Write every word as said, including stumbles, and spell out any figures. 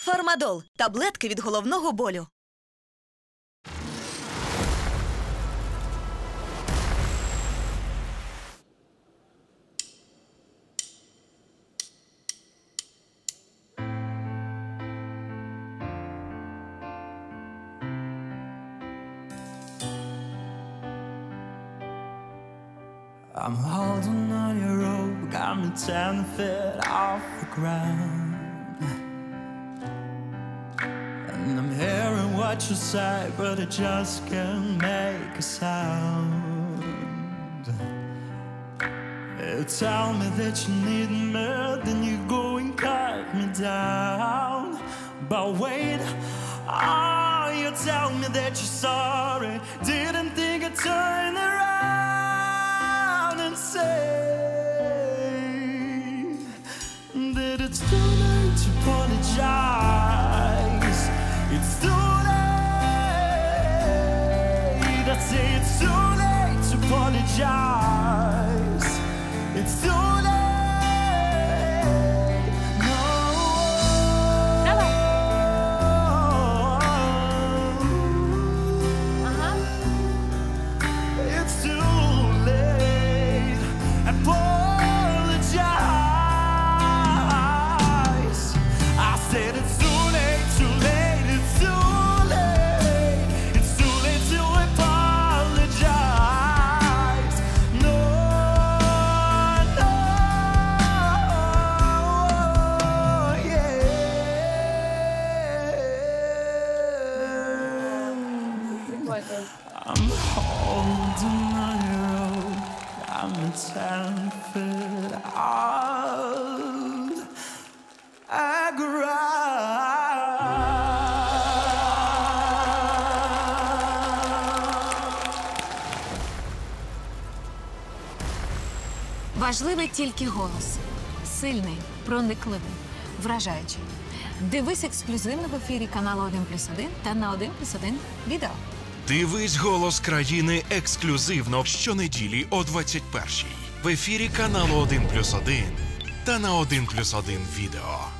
Фармадол – таблетки від головного болю. I'm holding on your rope, got me ten feet off the ground. And I'm hearing what you say, but I just can't make a sound. You tell me that you need me, then you go and cut me down. But wait, oh, you tell me that you're sorry, didn't think I'd turn around and say that it's too late to apologize. It's too late. I say it's too late to apologize. It's too late. No. Давай. Ага. It's too late. Apologize. I said it's too late, too late, it's too late. It's too late to apologize. No, no, yeah. I'm holding on your rope, I'm a ten feet out. I Важливий тільки голос. Сильний, проникливий, вражаючий. Дивись ексклюзивно в ефірі каналу один плюс один та на один плюс один відео. Дивись «Голос країни» ексклюзивно щонеділі о двадцять першій в ефірі каналу один плюс один та на один плюс один відео.